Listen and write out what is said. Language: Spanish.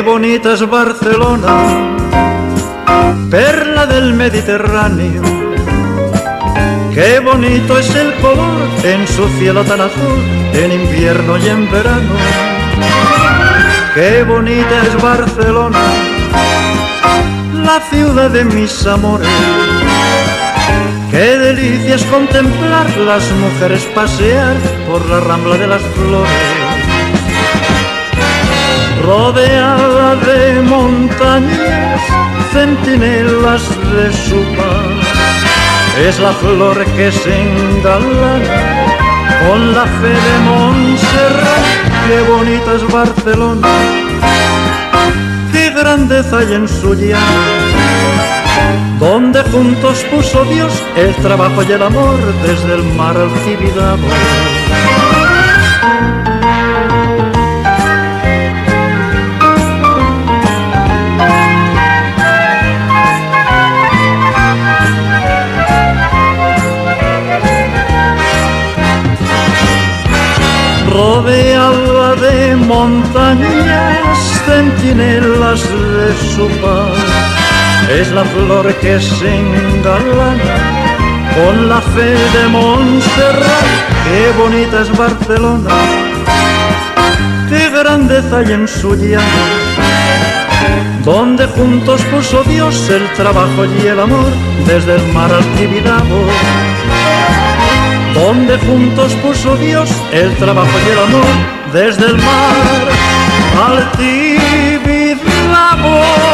bonita es Barcelona, perla del Mediterráneo. Qué bonito es el color en su cielo tan azul, en invierno y en verano. Qué bonita es Barcelona, la ciudad de mis amores. Qué delicia es contemplar las mujeres pasear por la rambla de las flores. Rodeada de montañas, centinelas de su paz, es la flor que se engalana con la fe de Montserrat. Qué bonita es Barcelona, qué grandeza hay en su llano, donde juntos puso Dios el trabajo y el amor desde el mar al Tibidabo. Rodeada de montañas, centinelas de su paz, es la flor que se engalana con la fe de Montserrat. Qué bonita es Barcelona, qué grandeza hay en su llano, donde juntos puso Dios el trabajo y el amor desde el mar al Tibidabo. Donde juntos puso Dios el trabajo y el amor desde el mar al Tibidabo.